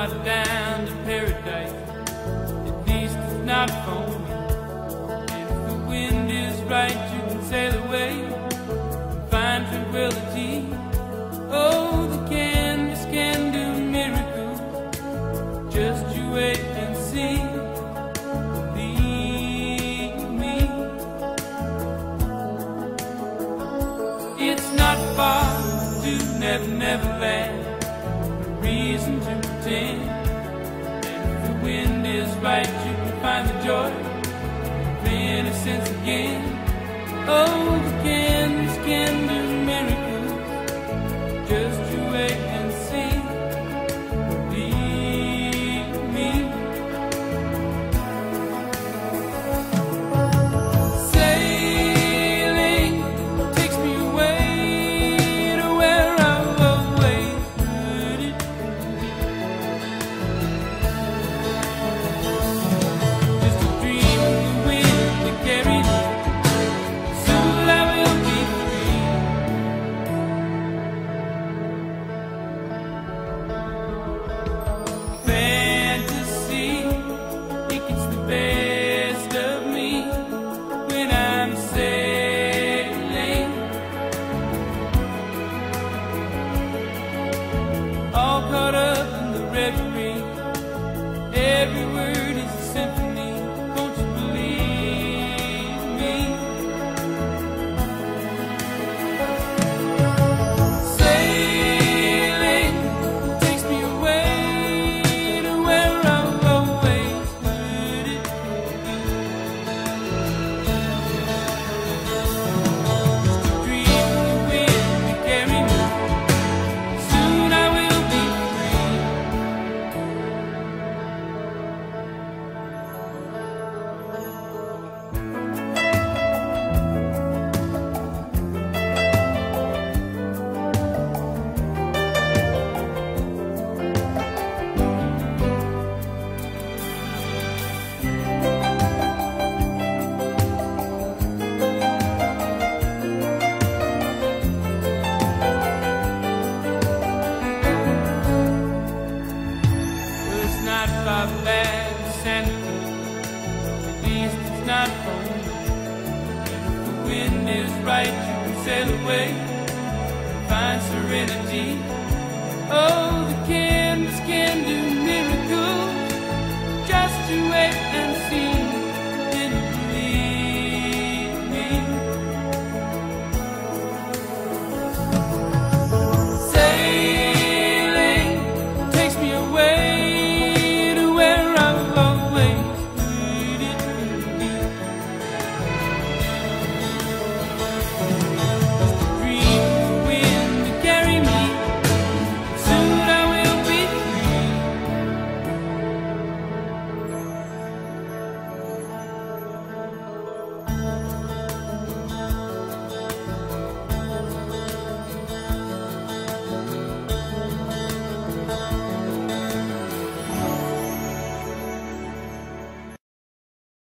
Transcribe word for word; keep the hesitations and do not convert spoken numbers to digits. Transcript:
not down to paradise, at least it's not for me. And if the wind is right, you can sail away and find tranquility. Oh, the canvas can do miracles, just you wait and see. Believe me, it's not far to Never Never Land. Reason to pretend, and if the wind is right, you can find the joy of innocence again. Oh, the canvas can do miracles, just you wait and see. Believe me. Sailing takes me away to where I've always heard it. Just a dream of the wind that carried me. Soon I will be free. Fantasy, it gets the best of me when I'm sailing, all caught up in the reverie. Every word is a symphony, don't you believe me? Sailing takes me away to where I've always heard it. Just a dream of the wind that carried me. Soon I will be free. Well, it's not far back to Santa Cruz, at least it's not for me. And if the wind is right, you can sail away and find serenity. Oh,